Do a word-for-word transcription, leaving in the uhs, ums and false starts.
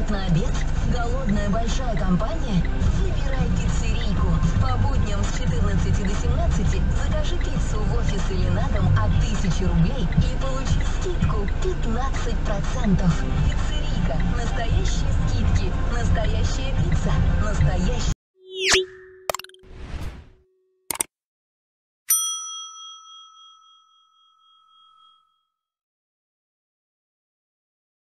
идет на обед? Голодная большая компания? Выбирай пиццерийку. По будням с четырнадцати до семнадцати закажи пиццу в офис или на дом от тысячи рублей и получи скидку пятнадцать процентов. Пиццерийка. Настоящие скидки. Настоящая пицца. Настоящий